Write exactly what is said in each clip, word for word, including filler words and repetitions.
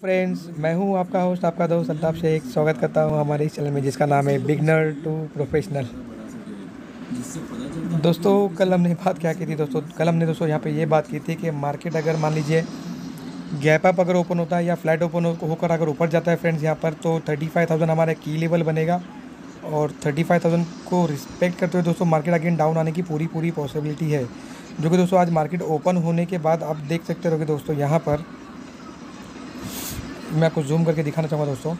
Friends, मैं हूं आपका होस्ट, आपका दोस्त अल्ताफ शेख। स्वागत करता हूं हमारे इस चैनल में जिसका नाम है बिगनर टू प्रोफेशनल। दोस्तों, कल हमने बात क्या की थी दोस्तों कल हमने दोस्तों यहाँ पे ये बात की थी कि मार्केट अगर मान लीजिए गैप अप अगर ओपन होता है या फ्लैट ओपन होकर अगर ऊपर जाता है फ्रेंड्स यहाँ पर, तो थर्टी फाइव थाउजेंड हमारा की लेवल बनेगा। और थर्टी फाइव थाउजेंड को रिस्पेक्ट करते हुए दोस्तों मार्केट अगेन डाउन आने की पूरी पूरी पॉसिबिलिटी है, जो कि दोस्तों आज मार्केट ओपन होने के बाद आप देख सकते रहोगे। दोस्तों यहाँ पर मैं आपको जूम करके दिखाना चाहूँगा। दोस्तों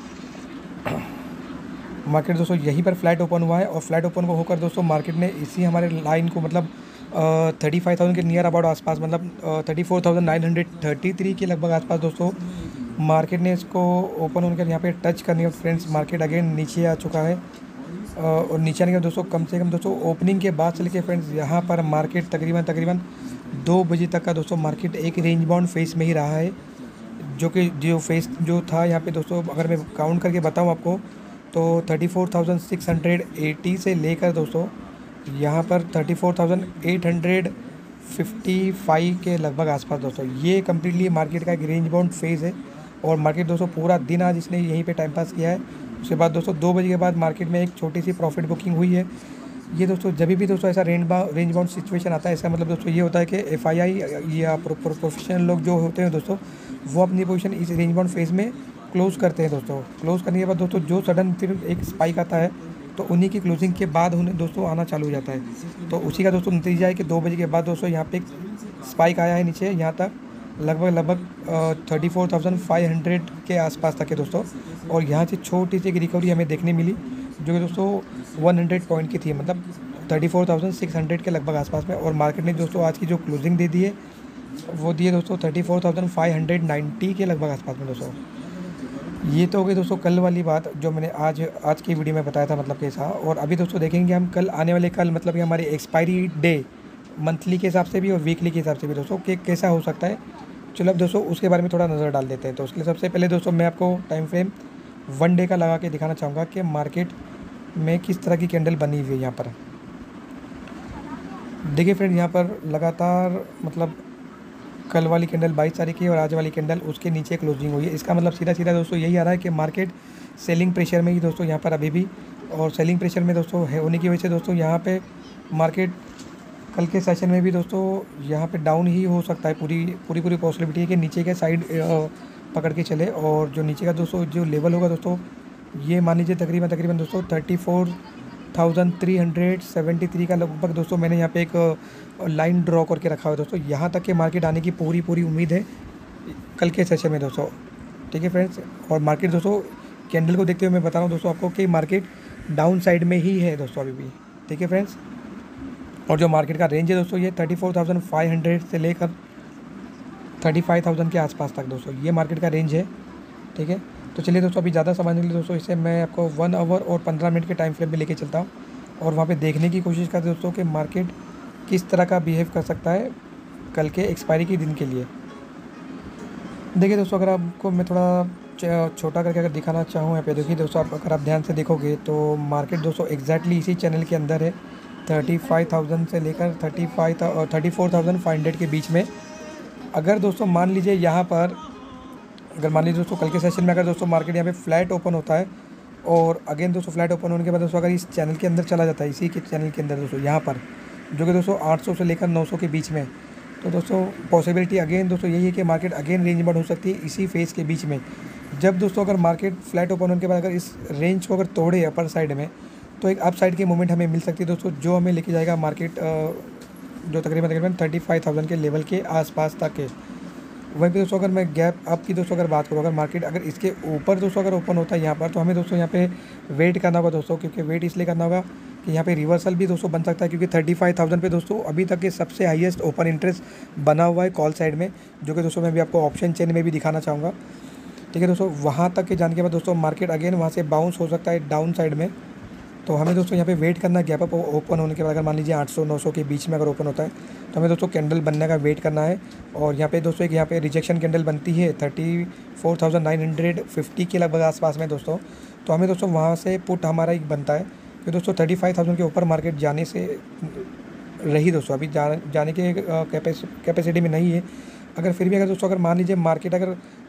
मार्केट दोस्तों यहीं पर फ्लैट ओपन हुआ है और फ्लैट ओपन को होकर दोस्तों मार्केट ने इसी हमारे लाइन को मतलब थर्टी फाइव थाउजेंड के नियर अबाउट आसपास मतलब thirty four thousand nine hundred thirty three के लगभग आसपास दोस्तों मार्केट ने इसको ओपन होकर यहाँ पे टच करने के फ्रेंड्स मार्केट अगेन नीचे आ चुका है। अ, और नीचे आने के दोस्तों कम से कम दोस्तों ओपनिंग के बाद से लेके फ्रेंड्स यहाँ पर मार्केट तकरीबन तकरीबन दो बजे तक का दोस्तों मार्केट एक रेंज बाउंड फेस में ही रहा है, जो कि जो फेस जो था यहाँ पे दोस्तों अगर मैं काउंट करके बताऊँ आपको तो thirty four thousand six hundred eighty से लेकर दोस्तों यहाँ पर thirty four thousand eight hundred fifty five के लगभग आसपास दोस्तों ये कम्प्लीटली मार्केट का एक रेंज बाउंड फेज़ है। और मार्केट दोस्तों पूरा दिन आज इसने यहीं पे टाइम पास किया है। उसके बाद दोस्तों दो बजे के बाद मार्केट में एक छोटी सी प्रॉफिट बुकिंग हुई है। ये दोस्तों जब भी दोस्तों ऐसा रेंज बा रेंज बाउंड सिचुएशन आता है, इसका मतलब दोस्तों ये होता है कि एफ आई आई या प्रोफेशनल लोग जो होते हैं दोस्तों वो अपनी पोजीशन इस रेंज बाउंड फेज़ में क्लोज़ करते हैं। दोस्तों क्लोज़ करने के बाद दोस्तों जो सडन फिर एक स्पाइक आता है तो उन्हीं की क्लोजिंग के बाद उन्हें दोस्तों आना चालू हो जाता है। तो उसी का दोस्तों नतीजा है कि दो बजे के बाद दोस्तों यहाँ पे एक स्पाइक आया है नीचे यहाँ तक लगभग लगभग thirty four thousand five hundred के आसपास तक है दोस्तों। और यहाँ से छोटी सी एक रिकवरी हमें देखने मिली जो कि दोस्तों वन हंड्रेड पॉइंट की थी, मतलब thirty four thousand six hundred के लगभग आसपास में। और मार्केट ने दोस्तों आज की जो क्लोजिंग दे दी है वो दी है दोस्तों thirty four thousand five hundred ninety के लगभग आसपास में दोस्तों। ये तो हो गई दोस्तों कल वाली बात जो मैंने आज आज की वीडियो में बताया था, मतलब कैसा। और अभी दोस्तों देखेंगे हम कल आने वाले कल मतलब कि हमारी एक्सपायरी डे मंथली के हिसाब से भी और वीकली के हिसाब से भी दोस्तों कि कैसा हो सकता है। चलो अब दोस्तों उसके बारे में थोड़ा नज़र डाल देते हैं। तो उसके लिए सबसे पहले दोस्तों मैं आपको टाइम फ्रेम वन डे का लगा के दिखाना चाहूँगा कि मार्केट में किस तरह की कैंडल बनी हुई है। यहाँ पर देखिए फ्रेंड, यहाँ पर लगातार मतलब कल वाली कैंडल बाईस तारीख की और आज वाली कैंडल उसके नीचे क्लोजिंग हुई है। इसका मतलब सीधा सीधा दोस्तों यही आ रहा है कि मार्केट सेलिंग प्रेशर में ही दोस्तों यहाँ पर अभी भी, और सेलिंग प्रेशर में दोस्तों है होने की वजह से दोस्तों यहाँ पे मार्केट कल के सेशन में भी दोस्तों यहाँ पे डाउन ही हो सकता है। पूरी पूरी पूरी पॉसिबिलिटी है कि नीचे के साइड पकड़ के चले। और जो नीचे का दोस्तों जो लेवल होगा दोस्तों ये मान लीजिए तकरीबन तकरीबन दोस्तों thirty four thousand three hundred seventy three का लगभग दोस्तों मैंने यहाँ पे एक लाइन ड्रॉ करके रखा हुआ है दोस्तों। यहाँ तक के मार्केट आने की पूरी पूरी उम्मीद है कल के सेशन में दोस्तों। ठीक है फ्रेंड्स, और मार्केट दोस्तों कैंडल को देखते हुए मैं बता रहा हूँ दोस्तों आपको कि मार्केट डाउन साइड में ही है दोस्तों अभी भी। ठीक है फ्रेंड्स, और जो मार्केट का रेंज है दोस्तों ये thirty four thousand five hundred से लेकर थर्टी फाइव थाउजेंड के आसपास तक दोस्तों ये मार्केट का रेंज है। ठीक है, तो चलिए दोस्तों अभी ज़्यादा समझने के लिए दोस्तों इसे मैं आपको वन आवर और पंद्रह मिनट के टाइम फ्रेम में लेके चलता हूँ और वहाँ पे देखने की कोशिश करते दोस्तों कि मार्केट किस तरह का बिहेव कर सकता है कल के एक्सपायरी के दिन के लिए। देखिए दोस्तों, अगर आपको मैं थोड़ा छोटा करके अगर दिखाना चाहूँ यहाँ पे देखिए दोस्तों, आप अगर आप ध्यान से देखोगे तो मार्केट दोस्तों एग्जैक्टली इसी चैनल के अंदर है थर्टी फाइव थाउजेंड से लेकर थर्टी फाइव और thirty four thousand five hundred के बीच में। अगर दोस्तों मान लीजिए यहाँ पर अगर मान लीजिए दोस्तों कल के सेशन में अगर दोस्तों मार्केट यहाँ पे फ्लैट ओपन होता है और अगेन दोस्तों फ्लैट ओपन होने के बाद दोस्तों अगर इस चैनल के अंदर चला जाता है, इसी के चैनल के अंदर दोस्तों यहाँ पर जो कि दोस्तों आठ सौ से लेकर नौ सौ के बीच में, तो दोस्तों पॉसिबिलिटी अगेन दोस्तों यही है कि मार्केट अगेन रेंज बाउंड हो सकती है इसी फेज़ के बीच में। जब दोस्तों अगर मार्केट फ्लैट ओपन होने के बाद अगर इस रेंज को अगर तोड़े अपर साइड में तो एक अप साइड की मूवमेंट हमें मिल सकती है दोस्तों, जो हमें लेके जाएगा मार्केट जो तकरीबन तकरीबन थर्टी फाइव थाउजेंड के लेवल के आसपास तक है। वहीं पे दोस्तों अगर मैं गैप अप की दोस्तों अगर बात करूँ, अगर मार्केट अगर इसके ऊपर दोस्तों अगर ओपन होता है यहाँ पर तो हमें दोस्तों यहाँ पे वेट करना होगा दोस्तों, क्योंकि वेट इसलिए करना होगा कि यहाँ पे रिवर्सल भी दोस्तों बन सकता है, क्योंकि थर्टी फाइव थाउजेंड पे दोस्तों अभी तक के सबसे हाईएस्ट ओपन इंटरेस्ट बना हुआ है कॉल साइड में, जो कि दोस्तों मैं भी आपको ऑप्शन चेन में भी दिखाना चाहूँगा। ठीक है दोस्तों, वहाँ तक के जाने के बाद दोस्तों मार्केट अगेन वहाँ से बाउंस हो सकता है डाउन साइड में। तो हमें दोस्तों यहाँ पे वेट करना है गैप अप ओपन होने के बाद। अगर मान लीजिए आठ सौ नौ सौ के बीच में अगर ओपन होता है तो हमें दोस्तों कैंडल बनने का वेट करना है। और यहाँ पे दोस्तों एक यहाँ पे रिजेक्शन कैंडल बनती है thirty four thousand nine hundred fifty के लगभग आसपास में दोस्तों। तो हमें दोस्तों वहाँ से पुट हमारा एक बनता है कि दोस्तों थर्टी फाइव थाउजेंड के ऊपर मार्केट जाने से रही दोस्तों अभी जा, जाने के कैपेसिटी में नहीं है। अगर फिर भी अगर दोस्तों अगर मान लीजिए मार्केट अगर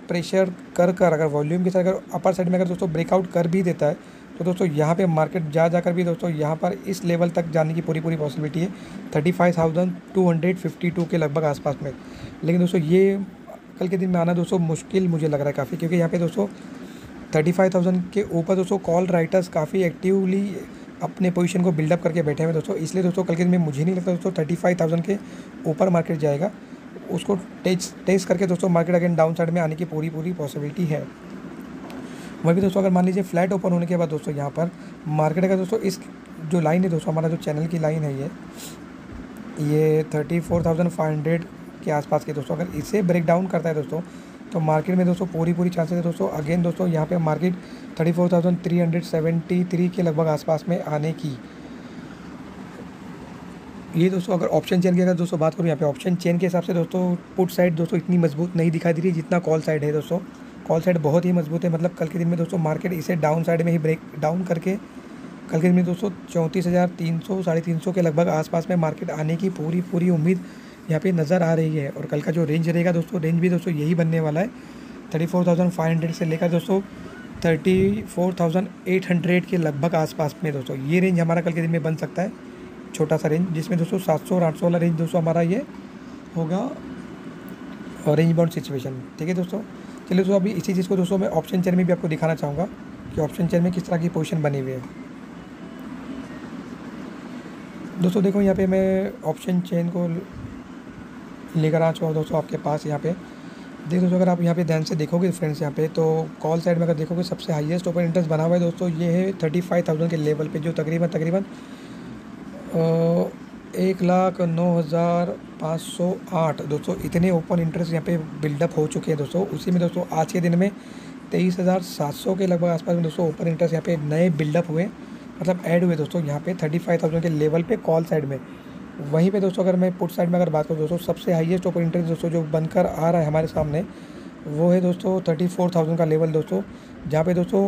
प्रेशर कर कर अगर वॉल्यूम के साथ अगर अपर साइड में अगर दोस्तों ब्रेकआउट कर भी देता है तो दोस्तों यहाँ पे मार्केट जा जाकर भी दोस्तों यहाँ पर इस लेवल तक जाने की पूरी पूरी पॉसिबिलिटी है thirty five thousand two hundred fifty two के लगभग आसपास में। लेकिन दोस्तों ये कल के दिन में आना दोस्तों मुश्किल मुझे लग रहा है काफ़ी, क्योंकि यहाँ पे दोस्तों थर्टी फाइव थाउजेंड के ऊपर दोस्तों कॉल राइटर्स काफ़ी एक्टिवली अपने पोजीशन को बिल्डअप करके बैठे हुए दोस्तों। इसलिए दोस्तों कल के दिन में मुझे नहीं लगता दोस्तों थर्टी फाइव थाउजेंड के ऊपर मार्केट जाएगा। उसको टेस्ट टेस्ट करके दोस्तों मार्केट अगेन डाउन साइड में आने की पूरी पूरी पॉसिबिलिटी है। वही भी दोस्तों अगर मान लीजिए फ्लैट ओपन होने के बाद दोस्तों यहाँ पर मार्केट का दोस्तों इस जो लाइन है दोस्तों, हमारा जो चैनल की लाइन है ये ये thirty four thousand five hundred के आसपास के दोस्तों, अगर इसे ब्रेक डाउन करता है दोस्तों तो मार्केट में दोस्तों पूरी पूरी चांसेस है दोस्तों अगेन दोस्तों यहाँ पे market thirty four thousand three hundred seventy three के लगभग आसपास में आने की। ये दोस्तों अगर ऑप्शन चेन की अगर दोस्तों बात करूँ यहाँ पे ऑप्शन चेन के हिसाब से दोस्तों पुट साइड दोस्तों इतनी मजबूत नहीं दिखाई दे रही जितना कॉल साइड है दोस्तों। कॉल साइड बहुत ही मजबूत है, मतलब कल के दिन में दोस्तों मार्केट इसे डाउन साइड में ही ब्रेक डाउन करके कल के दिन में दोस्तों चौंतीस हज़ार तीन सौ साढ़े तीन सौ के लगभग आसपास में मार्केट आने की पूरी पूरी उम्मीद यहाँ पे नज़र आ रही है। और कल का जो रेंज रहेगा दोस्तों, रेंज भी दोस्तों यही बनने वाला है thirty four thousand five hundred से लेकर दोस्तों thirty four thousand eight hundred के लगभग आसपास में दोस्तों ये रेंज हमारा कल के दिन में बन सकता है, छोटा सा रेंज, जिसमें दोस्तों सात सौ और आठ सौ वाला रेंज दोस्तों हमारा ये होगा और रेंज बाउंड सिचुएशन। ठीक है दोस्तों, चलिए दोस्तों अभी इसी चीज़ को दोस्तों मैं ऑप्शन चेन में भी आपको दिखाना चाहूँगा कि ऑप्शन चेन में किस तरह की पोजीशन बनी हुई है। दोस्तों देखो यहाँ पे मैं ऑप्शन चेन को लेकर आ चुका हूँ दोस्तों आपके पास। यहाँ पे देखो दोस्तों अगर आप यहाँ पे ध्यान से देखोगे फ्रेंड्स, यहाँ पे तो कॉल साइड में अगर देखोगे सबसे हाईएस्ट ओपन इंटरेस्ट बना हुआ है दोस्तों ये है थर्टी फाइव थाउजेंड के लेवल पे, जो तकरीबन तकरीबन एक लाख नौ हज़ार पाँच सौ आठ दोस्तों इतने ओपन इंटरेस्ट यहाँ पे बिल्डअप हो चुके हैं दोस्तों। उसी में दोस्तों आज के दिन में तेईस हज़ार सात सौ के लगभग आसपास में दोस्तों ओपन इंटरेस्ट यहाँ पे नए बिल्डअप हुए, मतलब ऐड हुए दोस्तों यहाँ पे थर्टी फाइव थाउजेंड के लेवल पे कॉल साइड में। वहीं पे दोस्तों अगर मैं पुट साइड में अगर बात करूँ दोस्तों सबसे हाईएस्ट ओपन इंटरेस्ट दोस्तों जो बनकर आ रहा है हमारे सामने वो है दोस्तों थर्टी फोर थाउजेंड का लेवल दोस्तों, जहाँ पे दोस्तों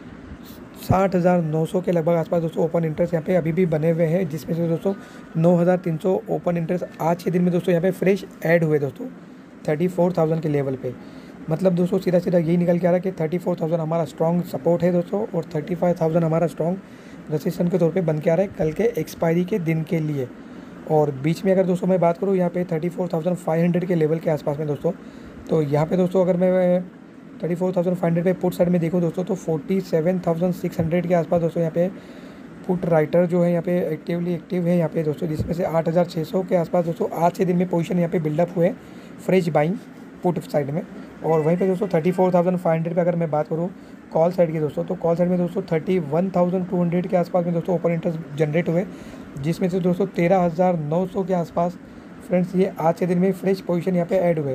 साठ हज़ार नौ सौ के लगभग आसपास दोस्तों ओपन इंटरेस्ट यहाँ पे अभी भी बने हुए हैं, जिसमें से दोस्तों नौ हज़ार तीन सौ ओपन इंटरेस्ट आज के दिन में दोस्तों यहाँ पे फ्रेश ऐड हुए दोस्तों थर्टी फोर थाउजेंड के लेवल पे। मतलब दोस्तों सीधा सीधा यही निकल के आ रहा है कि थर्टी फोर थाउजेंड हमारा स्ट्रॉन्ग सपोर्ट है दोस्तों और थर्टी फाइव थाउजेंड हमारा स्ट्रॉन्ग रेजिस्टेंस के तौर पे बन के आ रहा है कल के एक्सपायरी के दिन के लिए। और बीच में अगर दोस्तों मैं बात करूँ यहाँ पे thirty four thousand five hundred के लेवल के आसपास में दोस्तों, तो यहाँ पे दोस्तों अगर मैं thirty four thousand five hundred पे पुट साइड में देखूँ दोस्तों तो forty seven thousand six hundred के आसपास दोस्तों यहाँ पे पुट राइटर जो है यहाँ पे एक्टिवली एक्टिव है यहाँ पे दोस्तों, जिसमें से आठ हज़ार छः सौ के आसपास दोस्तों आज के दिन में पोजीशन यहाँ पे बिल्डअप हुए फ्रेश बाइंग पुट साइड में। और वहीं पे दोस्तों thirty four thousand five hundred पर अगर मैं बात करूँ कॉल साइड की दोस्तों, तो कॉल साइड में दोस्तों thirty one thousand two hundred के आसपास में दोस्तों ओपन इंटरेस्ट जनरेट हुए, जिसमें से दोस्तों तेरह हज़ार नौ सौ के आसपास फ्रेंड्स ये आज के दिन में फ्रेश पोजीशन यहाँ पे ऐड हुए।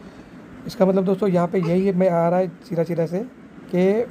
इसका मतलब दोस्तों यहाँ पे यही में आ रहा है सीधा सीधा से कि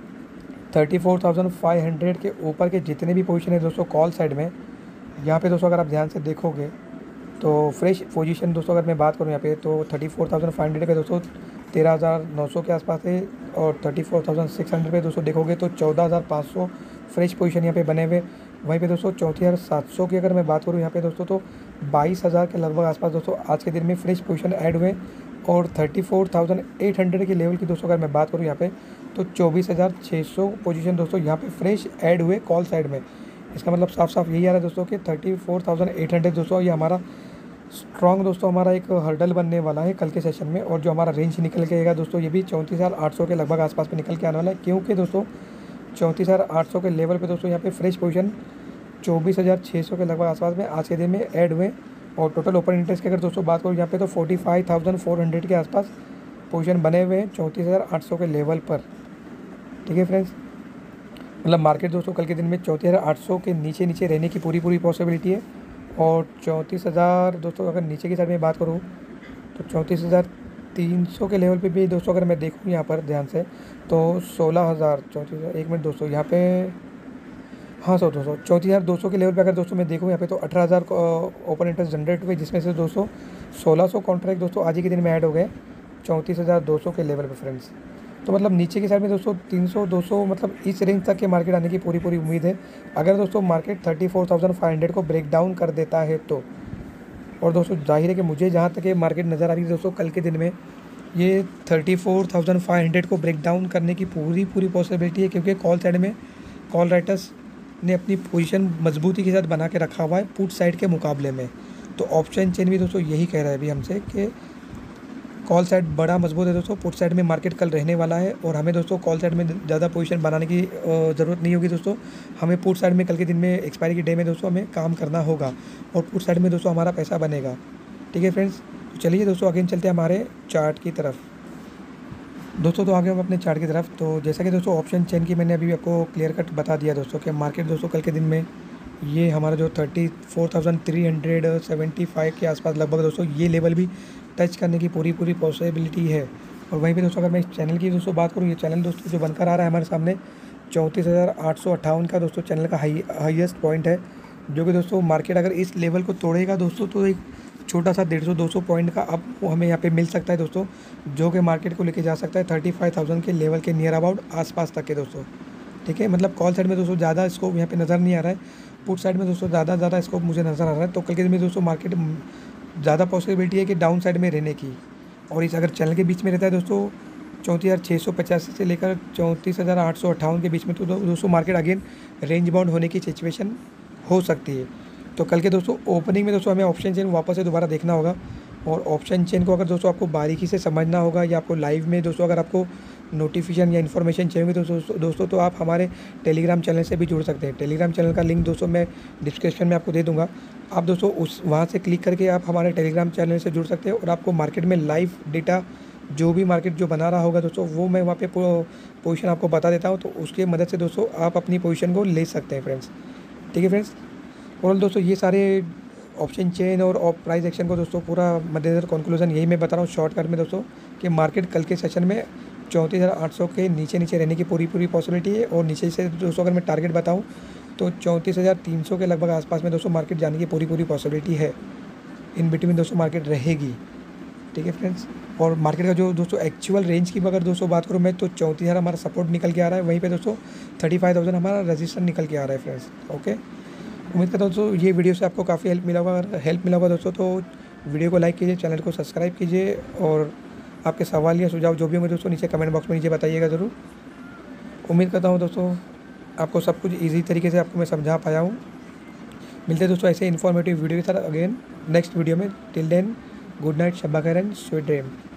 thirty four thousand five hundred के ऊपर के जितने भी पोजीशन है दोस्तों कॉल साइड में, यहाँ पे दोस्तों अगर आप ध्यान से देखोगे तो फ्रेश पोजीशन दोस्तों अगर मैं बात करूँ यहाँ पे तो thirty four thousand five hundred पे दोस्तों तेरह हज़ार नौ सौ के आसपास है और thirty four thousand six hundred पे दोस्तों देखोगे तो चौदह हज़ार पाँच सौ फ्रेश पोजीशन यहाँ पे बने हुए। वहीं पे दोस्तों चौंतीस हज़ार सात सौ की अगर मैं बात करूँ यहाँ पे दोस्तों तो बाईस हज़ार के लगभग आसपास दोस्तों आज के दिन में फ्रेश पोजीशन ऐड हुए। और thirty four thousand eight hundred के लेवल की दोस्तों अगर मैं बात करूँ यहाँ पे तो चौबीस हज़ार छः सौ पोजीशन दोस्तों यहाँ पे फ्रेश ऐड हुए कॉल साइड में। इसका मतलब साफ साफ यही आ रहा है दोस्तों कि thirty four thousand eight hundred दोस्तों ये हमारा स्ट्रॉन्ग दोस्तों हमारा एक हर्डल बनने वाला है कल के सेशन में। और जो हमारा रेंज निकल के आएगा दोस्तों ये भी चौंतीस हज़ार आठ सौ के लगभग आसपास में निकल के आने वाला है, क्योंकि दोस्तों चौंतीस हज़ार आठ सौ के लेवल पे दोस्तों यहाँ पे फ्रेश पोजीशन चौबीस हज़ार छः सौ के लगभग आसपास में आज के दिन में ऐड हुए। और टोटल ओपन इंटरेस्ट की अगर दोस्तों बात करूँ यहाँ पे तो forty five thousand four hundred के आसपास पोजीशन बने हुए हैं चौंतीस हज़ार आठ सौ के लेवल पर। ठीक है फ्रेंड्स, मतलब मार्केट दोस्तों कल के दिन में चौंतीस हज़ार आठ सौ के नीचे नीचे रहने की पूरी पूरी पॉसिबिलिटी है। और चौंतीस हज़ार दोस्तों अगर नीचे की साइड में बात करूँ तो चौंतीस हज़ार तीन सौ के लेवल पे भी दोस्तों अगर मैं देखूँ यहाँ पर ध्यान से तो सोलह हज़ार चौंतीस हज़ार एक मिनट दोस्तों यहाँ पे हाँ सौ दोस्तों चौंतीस हज़ार दो सौ के लेवल पे अगर दोस्तों मैं देखूँ यहाँ पे तो अठारह हज़ार ओपन इंटरेस्ट जनरेट हुए, जिसमें से दोस्तों सोलह सौ कॉन्ट्रैक्ट दोस्तों आज ही के दिन में ऐड हो गए चौंतीस हज़ार दो सौ के लेवल पे फ्रेंड्स। तो मतलब नीचे की साइड में दोस्तों तीन सौ दो सौ मतलब इस रेंज तक के मार्केट आने की पूरी पूरी उम्मीद है अगर दोस्तों market thirty four thousand five hundred को ब्रेक डाउन कर देता है तो। और दोस्तों जाहिर है कि मुझे जहाँ तक ये मार्केट नज़र आ रही है दोस्तों कल के दिन में ये thirty four thousand five hundred को ब्रेक डाउन करने की पूरी पूरी पॉसिबिलिटी है, क्योंकि कॉल साइड में कॉल राइटर्स ने अपनी पोजीशन मजबूती के साथ बना के रखा हुआ है पुट साइड के मुकाबले में। तो ऑप्शन चेन भी दोस्तों यही कह रहा है अभी हमसे कि कॉल साइड बड़ा मजबूत है दोस्तों, पुट साइड में मार्केट कल रहने वाला है और हमें दोस्तों कॉल साइड में ज़्यादा पोजीशन बनाने की ज़रूरत नहीं होगी दोस्तों। हमें पुट साइड में कल के दिन में एक्सपायरी के डे में दोस्तों हमें काम करना होगा और पुट साइड में दोस्तों हमारा पैसा बनेगा। ठीक है फ्रेंड्स, तो चलिए दोस्तों अगेन चलते हैं हमारे चार्ट की तरफ। दोस्तों तो आगे हम अपने चार्ट की तरफ। तो जैसा कि दोस्तों ऑप्शन चेन की मैंने अभी आपको क्लियर कट बता दिया दोस्तों कि मार्केट दोस्तों कल के दिन में ये हमारा जो thirty four thousand three hundred seventy five के आसपास लगभग दोस्तों ये लेवल भी टच करने की पूरी पूरी पॉसिबिलिटी है। और वहीं पे दोस्तों अगर मैं इस चैनल की दोस्तों बात करूँ, ये चैनल दोस्तों जो बनकर आ रहा है हमारे सामने चौंतीस हज़ार आठ सौ अट्ठावन का दोस्तों चैनल का हाई हाईएस्ट पॉइंट है, जो कि दोस्तों मार्केट अगर इस लेवल को तोड़ेगा दोस्तों तो एक छोटा सा डेढ़ सौ दो सौ पॉइंट का अप हमें यहाँ पे मिल सकता है दोस्तों, जो कि मार्केट को लेके जा सकता है थर्टी फाइव थाउजेंड के लेवल के नियर अबाउट आसपास तक के दोस्तों। ठीक है, मतलब कॉल साइड में दोस्तों ज़्यादा स्कोप यहाँ पे नज़र नहीं आ रहा है, पुट साइड में दोस्तों ज़्यादा ज़्यादा स्कोप मुझे नज़र आ रहा है। तो कल के दिन में दोस्तों मार्केट ज़्यादा पॉसिबिलिटी है कि डाउन साइड में रहने की, और इस अगर चैनल के बीच में रहता है दोस्तों चौंतीस हज़ार छः सौ पचासी से लेकर चौंतीस हज़ार आठ सौ अट्ठावन के बीच में, तो दोस्तों मार्केट अगेन रेंज बाउंड होने की सिचुएशन हो सकती है। तो कल के दोस्तों ओपनिंग में दोस्तों हमें ऑप्शन चेन वापस से दोबारा देखना होगा, और ऑप्शन चेन को अगर दोस्तों आपको बारीकी से समझना होगा या आपको लाइव में दोस्तों अगर आपको नोटिफिकेशन या इन्फॉर्मेशन चाहिए तो दोस्तों दोस्तों तो आप हमारे टेलीग्राम चैनल से भी जुड़ सकते हैं। टेलीग्राम चैनल का लिंक दोस्तों मैं डिस्क्रिप्शन में आपको दे दूंगा, आप दोस्तों उस वहाँ से क्लिक करके आप हमारे टेलीग्राम चैनल से जुड़ सकते हैं और आपको मार्केट में लाइव डेटा जो भी मार्केट जो बना रहा होगा दोस्तों वो मैं वहाँ पे पोजीशन आपको बता देता हूँ, तो उसके मदद से दोस्तों आप अपनी पोजीशन को ले सकते हैं फ्रेंड्स। ठीक है फ्रेंड्स, और दोस्तों ये सारे ऑप्शन चेन और प्राइस एक्शन को दोस्तों पूरा मद्देनजर कंक्लूजन यही मैं बता रहा हूँ शॉर्टकट में दोस्तों कि मार्केट कल के सेशन में चौंतीस हज़ार आठ सौ के नीचे नीचे रहने की पूरी पूरी पॉसिबिलिटी है, और नीचे से दोस्तों अगर मैं टारगेट बताऊँ तो चौंतीस हज़ार तीन सौ के लगभग आसपास में दोस्तों मार्केट जाने की पूरी पूरी पॉसिबिलिटी है। इन बिटवीन दोस्तों मार्केट रहेगी। ठीक है फ्रेंड्स, और मार्केट का जो दोस्तों एक्चुअल रेंज की अगर दोस्तों बात करूँ मैं तो चौंतीस हज़ार हमारा सपोर्ट निकल के आ रहा है, वहीं पे दोस्तों थर्टी फाइव थाउजेंड हमारा रजिस्टर निकल के आ रहा है फ्रेंड्स। ओके, उम्मीद करता हूँ दोस्तों ये वीडियो से आपको काफ़ी हेल्प मिला होगा। अगर हेल्प मिला होगा दोस्तों तो वीडियो को लाइक कीजिए, चैनल को सब्सक्राइब कीजिए, और आपके सवाल या सुझाव जो भी होंगे दोस्तों नीचे कमेंट बॉक्स में नीचे बताइएगा ज़रूर। उम्मीद करता हूँ दोस्तों आपको सब कुछ ईजी तरीके से आपको मैं समझा पाया हूँ। मिलते हैं दोस्तों ऐसे इन्फॉर्मेटिव वीडियो के साथ अगेन नेक्स्ट वीडियो में। टिल देन गुड नाइट, शब्बा खैर एंड स्वीट ड्रीम।